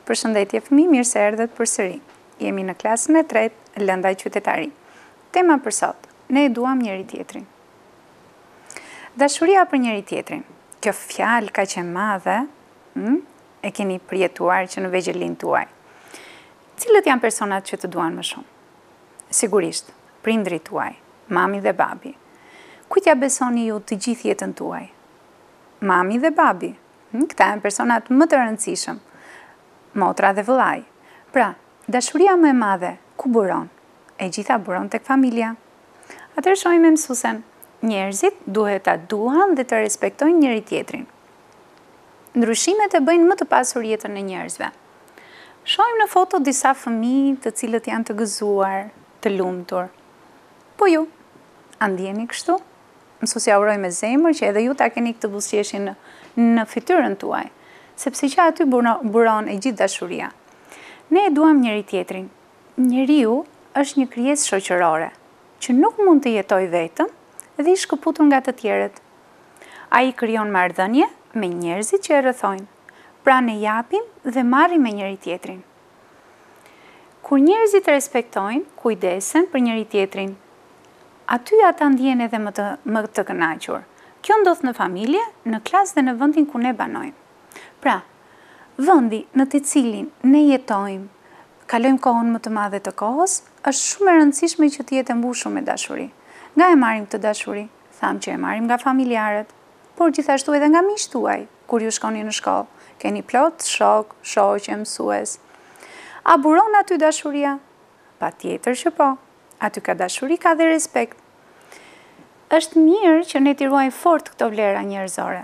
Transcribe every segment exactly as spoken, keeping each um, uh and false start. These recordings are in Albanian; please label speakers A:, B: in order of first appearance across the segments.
A: Përshëndetje fëmijë, mirë se erdhët përsëri. Jemi në klasën e tretë, lënda e Qytetari. Tema për sot, ne e duam njëri-tjetrin. Dashuria për njëri-tjetrin. Kjo fjalë kaq e madhe, hm, e keni përjetuar që në vegjëlin tuaj. Cilët janë personat që të duan më shumë? Sigurisht, prindrit tuaj, mami dhe babi. Kujt ja besoni ju të gjithë jetën tuaj? Mami dhe babi. Hm, këta janë personat më të rëndësishëm. Motra dhe vëllai. Pra, dashuria më e madhe, ku buron? E gjitha buron tek familja. Atëherë shohim me mësuesen. Njerëzit duhet ta duan dhe të respektojnë njëri tjetrin. Ndryshimet e bëjnë më të pasur jetën e njerëzve. Shohim në foto disa fëmijë të cilët janë të gëzuar, të lumtur. Po ju, a ndjeni kështu? Mësuesja uroj me zemër që edhe ju ta keni këtë buzëqeshje në, në fytyrën tuaj, sepse që aty buron e gjithë dashuria. Ne e duam njëri tjetrin. Njeriu është një krijesë shoqërore, që nuk mund të jetojë vetëm dhe i shkëputur nga të tjerët. Ai krijon marrëdhënie me njerëzit që e rrethojnë. Pra ne japim dhe marrim me njëri tjetrin. Kur njerëzit respektojnë, kujdesen për njëri tjetrin, aty ata ndjen edhe më të, më të kënaqur. Kjo ndodh në familje, në klasë dhe në vendin ku ne banojmë. Pra, vendi në të cilin ne jetojmë, kalojmë kohën më të madhe të kohës, është shumë e rëndësishme që të jetë e mbushur me dashuri. Nga e marrim të dashuri? Tham që e marrim nga familjarët, por gjithashtu edhe nga miqtë tuaj, kur ju shkoni në shkollë. Keni plot shok, shoqe, mësues. A buron aty dashuria? Patjetër që po. Aty ka dashuri, ka dhe respekt. Është mirë që ne t'i ruajmë fort këto vlera njerëzore.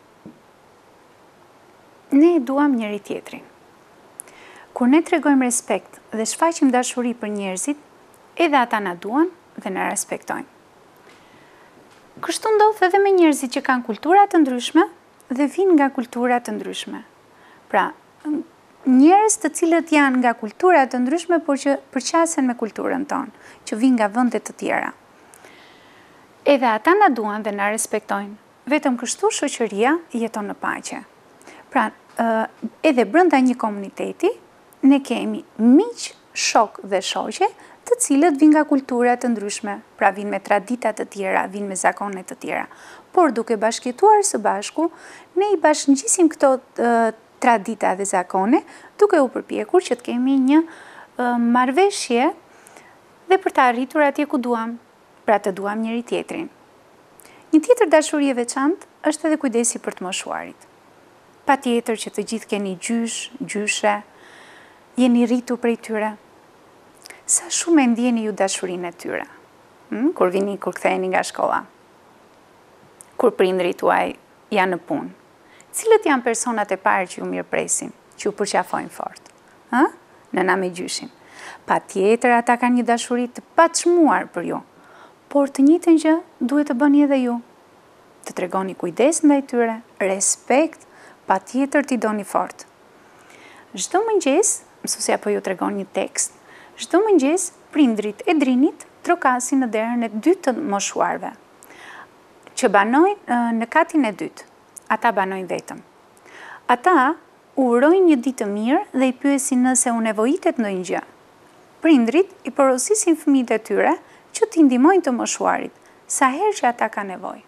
A: Ne e duam njëri tjetrin. Kur ne tregojmë respekt dhe shfaqim dashuri për njerëzit, edhe ata na duan dhe na respektojnë. Kështu ndodh edhe me njerëzit që kanë kultura të ndryshme dhe vinë nga kultura të ndryshme. Pra, njerëz të cilët janë nga kultura të ndryshme, por që përqasen me kulturën tonë, që vinë nga vende të tjera. Edhe ata na duan dhe na respektojnë. Vetëm kështu shoqëria jeton në paqe. Pra, edhe brenda një komuniteti, ne kemi miq, shok dhe shoqe, të cilët vinë nga kultura të ndryshme, pra vinë me tradita të tjera, vinë me zakone të tjera. Por duke bashkëjetuar së bashku, ne i bashkëngjisim këto uh, tradita dhe zakone, duke u përpjekur që të kemi një uh, marrëveshje dhe për të arritur atje ku duam, pra të duam njëri tjetrin. Një tjetër dashuri e veçantë është edhe kujdesi për të moshuarit. Pa tjetër që të gjithë keni gjysh, gjyshe, jeni rritur prej tyre. Sa shumë e ndjeni ju dashurinë e tyre, hmm? Kur vini, kur ktheheni nga shkolla, kur prindrit tuaj janë në punë. Cilët janë personat e parë që ju mirëpresin, që ju përqafojnë fort? Ha? Nëna me gjyshin. Pa tjetër ata kanë një dashuri të paçmuar për ju, por të njëjtën gjë duhet të bëni edhe ju. Të tregoni kujdes ndaj tyre, respekt, pa tjetër t'i doni fort. Çdo mëngjes, mësuesja po ju tregon një tekst, çdo mëngjes prindrit e drinit trokasin në derën e dytë të moshuarve, që banojnë në katin e dytë. Ata banojnë vetëm. Ata urojnë një ditë të mirë dhe i pyesin nëse u nevojitet ndonjë gjë. Prindrit i porosisin fëmijët e tyre që t'i ndihmojnë të moshuarit, sa herë që ata kanë nevojë.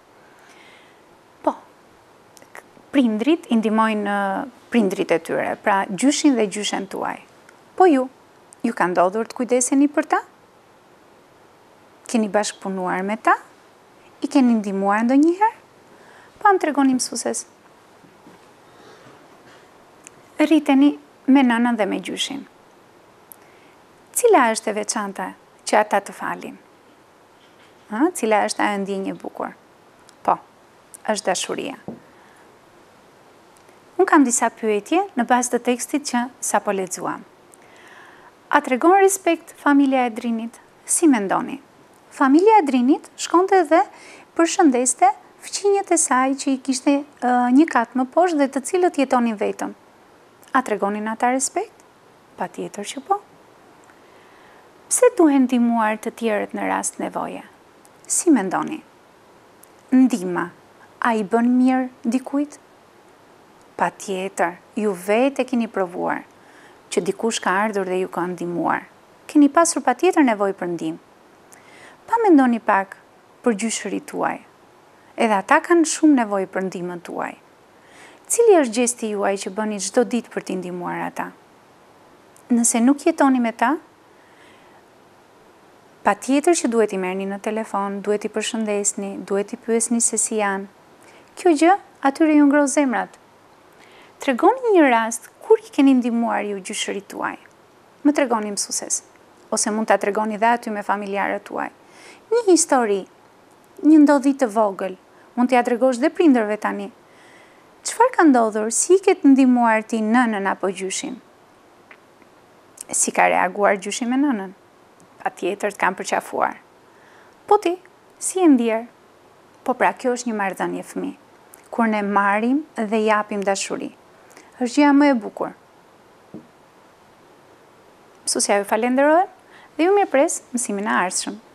A: Prindrit i ndihmojnë prindrit e tyre, pra gjyshin dhe gjyshen tuaj. Po ju, ju ka ndodhur të kujdeseni për ta? Keni bashkëpunuar me ta? I keni ndihmuar ndonjëherë? Pa më tregoni mësues. Rriteni me nënën dhe me gjyshin. Cila është e veçanta që ata të falin? Ha? Cila është ajo ndjenjë e bukur? Po, është dashuria. Unë kam disa pyetje në bazë të tekstit që sapo lexuam. A tregon respekt familja e drinit? Si mendoni? Familja e drinit shkonte dhe përshëndeste fëmijët e saj që i kishte uh, një kat më poshtë dhe të cilët jetonin vetëm. A tregonin ata respekt? Patjetër që po. Pse duhen ndihmuar të tjerët në rast nevoje? Si mendoni? Ndihma, a i bën mirë dikujt? Pa tjetër, ju vetë e keni provuar. që dikush ka ardhur dhe ju ka ndihmuar. Keni pasur patjetër nevojë për ndihmë. Pa mendoni pak për gjyshërit tuaj. Edhe ata kanë shumë nevojë për ndihmën tuaj. Cili është gjesti juaj që bëni çdo ditë për t'i ndihmuar ata? Nëse nuk jetoni me ta, patjetër që duhet i merrni në telefon, duhet i përshëndesni, duhet i pyesni se si janë. Kjo gjë atyre ju ngro zemrat. Tregoni një rast kur i keni ndihmuar ju gjyshërit tuaj. Më tregoni mësues, ose mund ta tregoni dhe aty me familjarët tuaj. Një histori, një ndodhi të vogël, mund t'ia tregosh dhe prindërve tani. Çfarë ka ndodhur, si i ke ndihmuar ti nënën apo gjyshin? Si ka reaguar gjyshi me nënën? Patjetër të kanë përqafuar. Po ti, si e ndjer? Po pra, kjo është një marrëdhënie fëmijë. Kur ne marrim dhe japim dashuri. Është gjëja më e bukur. Mësuesja ju falenderoj dhe ju mirëpres mësimin e ardhshëm.